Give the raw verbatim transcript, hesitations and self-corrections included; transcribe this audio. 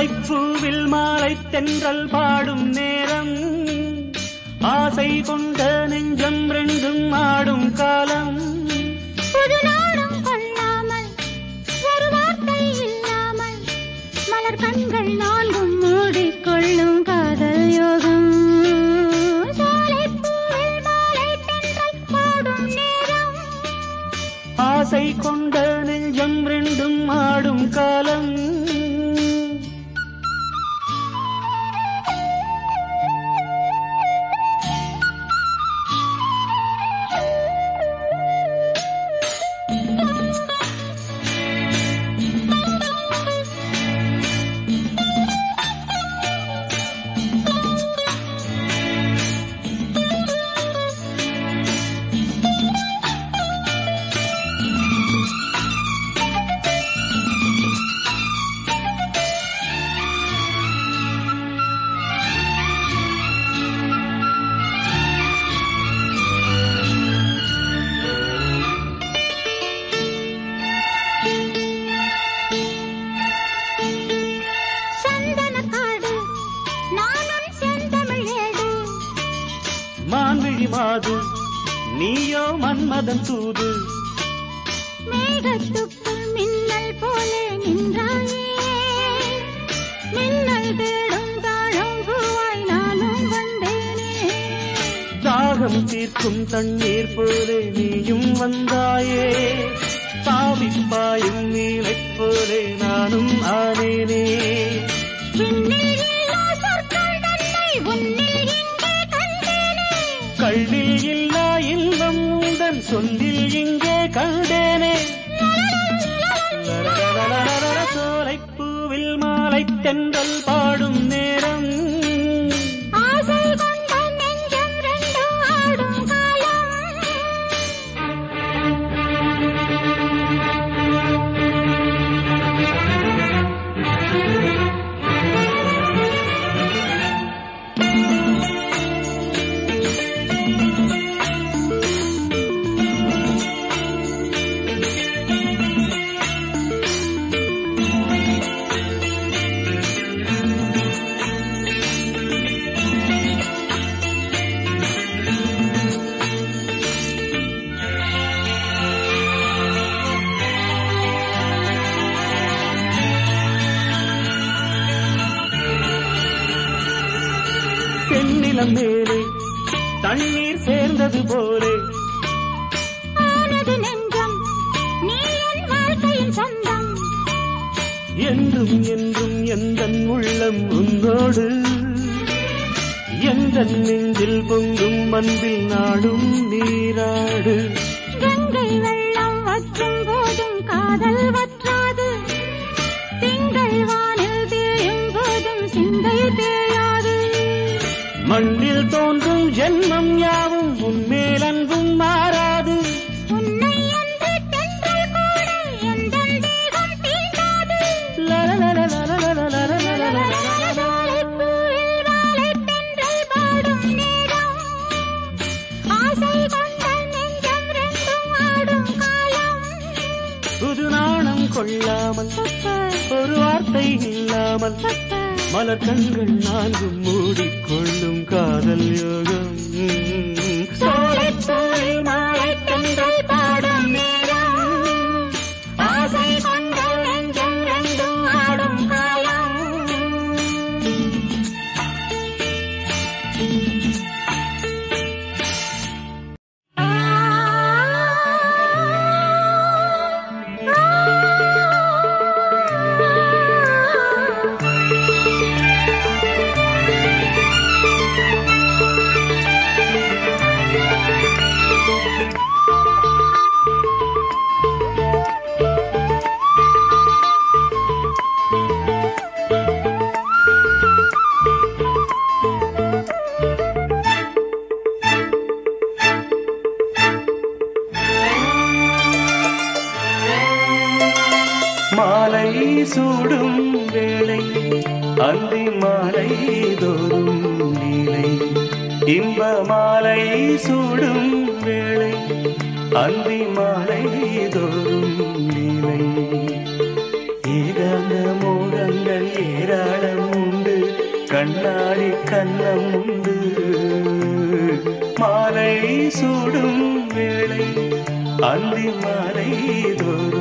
சோலை பூவில் மாலை தென்றல் பாடும் நேரம் ஆசை கொண்ட நெஞ்சம் ரெண்டும் ஆடும் காலம் புது நாடும் கொள்ளாமல் ஒரு வார்த்தை இல்லாமல் மலர் கண்கள் நான்கும் மூடிக்கொள்ளும் காதல் யோகம் சோலை பூவில் மாலை தென்றல் பாடும் நேரம் ஆசை கொண்ட நெஞ்சம் ரெண்டும் ஆடும் காலம் நீயோ மன்மதன் தூது மேகத்துக்குள் மின்னல் போலே நின்றாயே மின்னல் தேடும் தாழம் பூவாய் நானும் வந்தேனே தாகம் தீர்க்கும் தண்ணீர் போலே நீயும் வந்தாயே தாவிப்பாயும் நீலைப் போலே நானும் ஆனேனே கள்ளில் இல்லா இன்பம் உந்தன் சொல்லில் இங்கே கண்டேனே சோலை பூவில் மாலை தென்றல் பாடும் நேரம் ஆசை கொண்ட நெஞ்சம் ரெண்டும் ஆடும் காலம் மேலே தண்ணீர் சேர்ந்தது போலே ஆனது நெஞ்சம் நீ என் வாழ்க்கையின் சொந்தம் என்றும் என்றும் எந்தன் உள்ளம் உன்னோடு எந்தன் நெஞ்சில் பொங்கும் அன்பில் நாடும் நீராடு கங்கை வெள்ளம் வற்றும் போதும் காதல் வற்றாது திங்கள் வானில் தேயும் போதும் சிந்தை தேயாது மண்ணில் தோன்றும் ஜென்மம் யாவும் உன்மேல் அன்பும் மாறாது உன்னை அன்று தென்றல் கூட எந்தன் தேகம் தீண்டாது சோலை பூவில் மாலை தென்றல் பாடும் நேரம் ஆசை கொண்ட நெஞ்சம் ரெண்டும் ஆடும் காலம் புது நாணம் கொள்ளாமல் ஒரு வார்த்தை இல்லாமல் மலர் கண்கள் நான்கும் மூடிக்கொள்ளும் காதல் யோகம் சோலை பூவில் மாலை தென்றல் பாடும் நேரம் ஆசை கொண்ட நெஞ்சம் ரெண்டும் ஆடும் காலம் மாலை சூடும் வேளை அந்தி மாலை தோறும் நீலை இன்ப மாலை சூடும் வேளை அந்தி மாலை தோறும் நீலை ஏகாந்த மோகங்கள் ஏராள வண்ணம் உண்டு. மாலை சூடும் வேளை அந்தி மாலை தோறும்